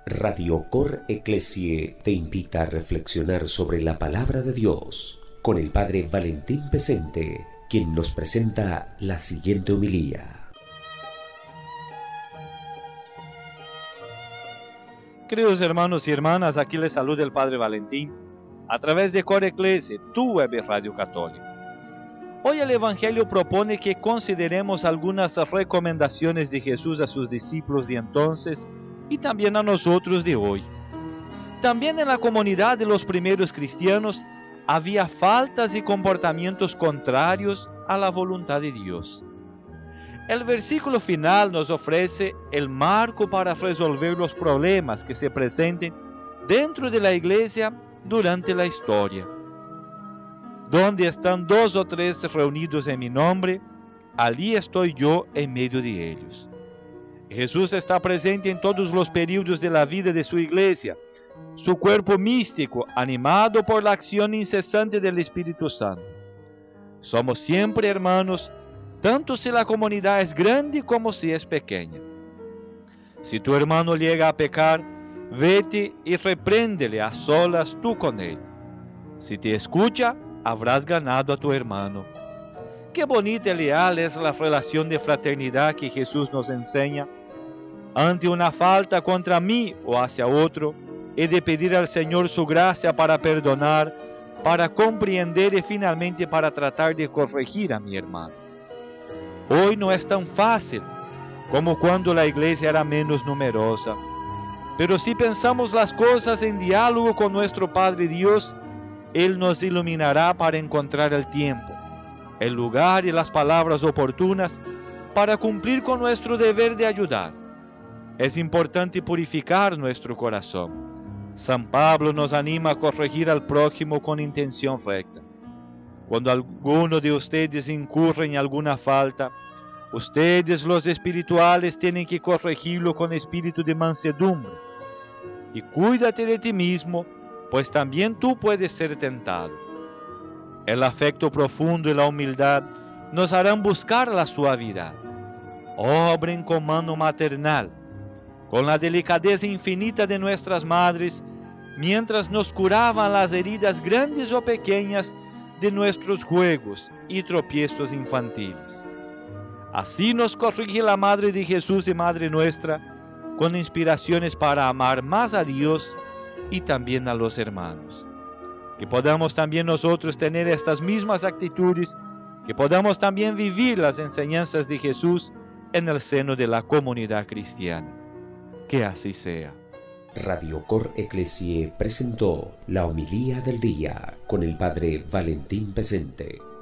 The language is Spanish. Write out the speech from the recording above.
Radio Cor Ecclesiae te invita a reflexionar sobre la palabra de Dios con el Padre Valentín Pesente, quien nos presenta la siguiente homilía. Queridos hermanos y hermanas, aquí les saluda el Padre Valentín, a través de Cor Ecclesiae, tu web radio católica. Hoy el Evangelio propone que consideremos algunas recomendaciones de Jesús a sus discípulos de entonces y también a nosotros de hoy. También en la comunidad de los primeros cristianos había faltas y comportamientos contrarios a la voluntad de Dios. El versículo final nos ofrece el marco para resolver los problemas que se presenten dentro de la iglesia durante la historia. Donde están 2 o 3 reunidos en mi nombre, allí estoy yo en medio de ellos. Jesús está presente en todos los períodos de la vida de su iglesia, su cuerpo místico, animado por la acción incesante del Espíritu Santo. Somos siempre hermanos, tanto si la comunidad es grande como si es pequeña. Si tu hermano llega a pecar, vete y repréndele a solas tú con él. Si te escucha, habrás ganado a tu hermano. Qué bonita y leal es la relación de fraternidad que Jesús nos enseña. Ante una falta contra mí o hacia otro, he de pedir al Señor su gracia para perdonar, para comprender y finalmente para tratar de corregir a mi hermano. Hoy no es tan fácil como cuando la iglesia era menos numerosa, pero si pensamos las cosas en diálogo con nuestro Padre Dios, Él nos iluminará para encontrar el tiempo, el lugar y las palabras oportunas para cumplir con nuestro deber de ayudar. Es importante purificar nuestro corazón. San Pablo nos anima a corregir al prójimo con intención recta. Cuando alguno de ustedes incurre en alguna falta, ustedes los espirituales tienen que corregirlo con espíritu de mansedumbre. Y cuídate de ti mismo, pues también tú puedes ser tentado. El afecto profundo y la humildad nos harán buscar la suavidad. Obren con mano maternal, con la delicadeza infinita de nuestras madres, mientras nos curaban las heridas grandes o pequeñas de nuestros juegos y tropiezos infantiles. Así nos corrige la Madre de Jesús y Madre nuestra, con inspiraciones para amar más a Dios y también a los hermanos. Que podamos también nosotros tener estas mismas actitudes, que podamos también vivir las enseñanzas de Jesús en el seno de la comunidad cristiana. Que así sea. Radio Cor Ecclesiae presentó la homilía del día con el Padre Valentín Pesente.